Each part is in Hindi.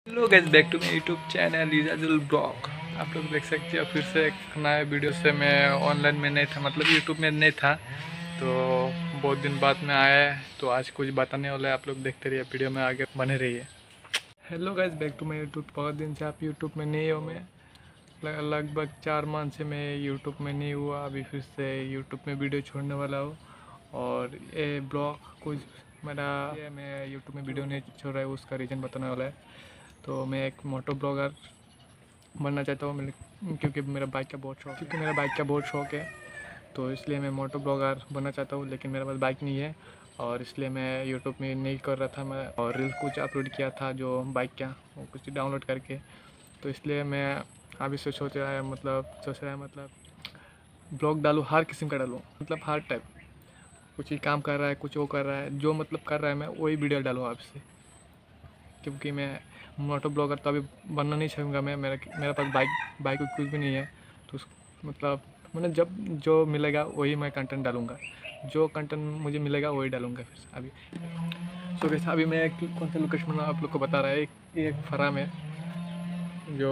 Hello guys, back to my YouTube channel Ijazul blog. आप लोग देख सकते हो फिर से एक नया वीडियो से। मैं ऑनलाइन में नहीं था, मतलब यूट्यूब में नहीं था, तो बहुत दिन बाद में आया है। तो आज कुछ बताने वाला है, आप लोग देखते रहिए, वीडियो में आगे बने रहिए। Hello guys, back to my YouTube. बहुत दिन से आप यूट्यूब में नहीं हो। मैं लगभग 4 मंथ से मैं यूट्यूब में नहीं हुआ। अभी फिर से यूट्यूब में वीडियो छोड़ने वाला हूँ। और ये ब्लॉग कुछ मेरा ये मैं यूट्यूब में वीडियो नहीं छोड़ रहा है, उसका रीज़न बताने वाला है। तो मैं एक मोटो ब्लॉगर बनना चाहता हूँ, क्योंकि मेरा बाइक का बहुत शौक है। तो इसलिए मैं मोटो ब्लॉगर बनना चाहता हूँ, लेकिन मेरे पास बाइक नहीं है। और इसलिए मैं यूट्यूब में नहीं कर रहा था मैं, और रील्स कुछ अपलोड किया था जो बाइक का, वो कुछ डाउनलोड करके। तो इसलिए मैं अभी से सोच रहा है, मतलब ब्लॉग डालूँ, हर किस्म का डालूँ, मतलब हर टाइप। कुछ ही काम कर रहा है, कुछ वो कर रहा है, जो मतलब कर रहा है मैं वही वीडियो डालूँ आपसे। क्योंकि मैं मोटो ब्लॉगर तो अभी बनना नहीं चाहूँगा मैं। मेरे पास बाइक कुछ भी नहीं है। तो मतलब मैंने जब जो मिलेगा वही मैं कंटेंट डालूँगा, जो कंटेंट मुझे मिलेगा वही डालूँगा फिर से। अभी सो कैसे अभी मैं कौन सा लोकेशन में आप लोग को बता रहा है। एक फार्म है, जो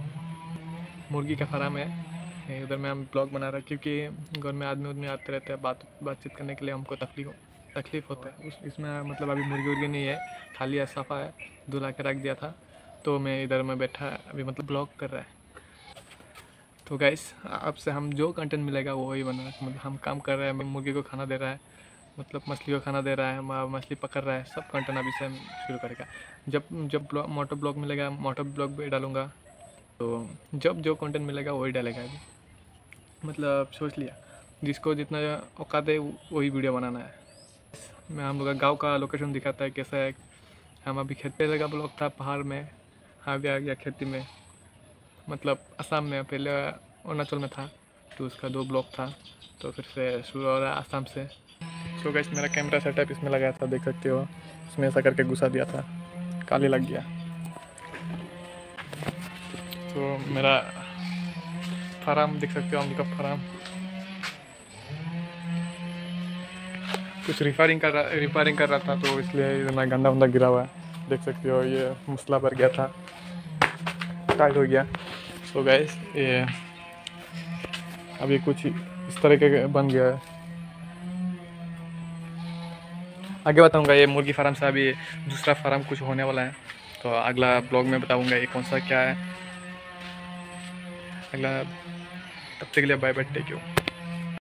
मुर्गी का फार्म है। उधर में हम ब्लॉग बना रहे हैं, क्योंकि घर में आदमी आते रहते हैं, बातचीत करने के लिए हमको तकलीफ़ होता है। इसमें मतलब अभी मुर्गी उर्गी नहीं है, खाली है, सफ़ा है, धुला के रख दिया था। तो मैं इधर में बैठा अभी, मतलब ब्लॉग कर रहा है। तो गाइस, आपसे हम जो कंटेंट मिलेगा वो ही बना, मतलब हम काम कर रहे हैं। मुर्गी को खाना दे रहा है, मतलब मछली को खाना दे रहा है, मछली पकड़ रहा है, सब कंटेंट अभी से हम शुरू करेगा। जब जब मोटो ब्लॉग मिलेगा, मोटो ब्लॉग भी डालूँगा। तो जब जो कंटेंट मिलेगा वही डालेगा अभी, मतलब सोच लिया। जिसको जितना औकात है वही वीडियो बनाना है। मैं हम लोग का गाँव का लोकेशन दिखाता है कैसा है। हम अभी खेत पे लगा ब्लॉग था, पहाड़ में। हाँ भी आ गया खेती में, मतलब असम में। पहले अरुणाचल में था, तो उसका 2 ब्लॉक था। तो फिर से शुरू हो रहा है असम से। सो गाइस, मेरा कैमरा सेटअप इसमें लगाया था, देख सकते हो। इसमें ऐसा करके घुसा दिया था, काले लग गया। तो मेरा फार्म देख सकते हो, हम लोग का फार्म कुछ रिपेयरिंग कर रहा था, तो इसलिए इतना गंदा वंदा गिरा हुआ है। देख सकते हो, ये मसला भर गया था, टाइट हो गया। सो गाइस, ये अभी कुछ इस तरह के बन गया है। आगे बताऊंगा, ये मुर्गी फार्म से अभी दूसरा फार्म कुछ होने वाला है। तो अगला ब्लॉग में बताऊंगा ये कौन सा क्या है अगला। तब तक के लिए बाय बाय, टेक यू।